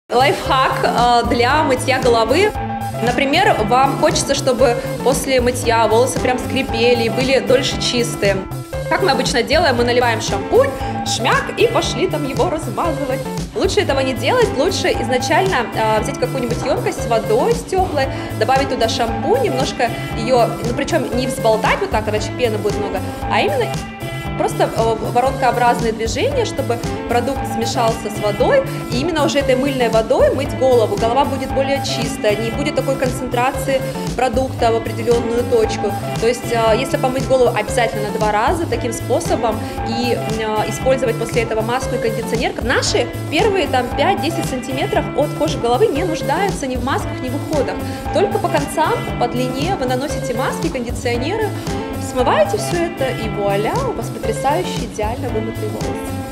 Лайфхак для мытья головы. Например, вам хочется, чтобы после мытья волосы прям скрипели и были дольше чистые. Как мы обычно делаем, мы наливаем шампунь, шмяк и пошли там его размазывать. Лучше этого не делать, лучше изначально взять какую-нибудь емкость с водой, с теплой, добавить туда шампунь, немножко ее, причем не взболтать вот так, иначе пены будет много, а именно просто воронкообразные движения, чтобы продукт смешался с водой, и именно уже этой мыльной водой мыть голову. Голова будет более чистая, не будет такой концентрации продукта в определенную точку. То есть, если помыть голову обязательно 2 раза таким способом и использовать после этого маску и кондиционер, наши первые там 5-10 сантиметров от кожи головы не нуждаются ни в масках, ни в уходах. Только по концам, по длине вы наносите маски, кондиционеры, смываете все это, и вуаля, у вас потрясающие, идеально вымытые волосы.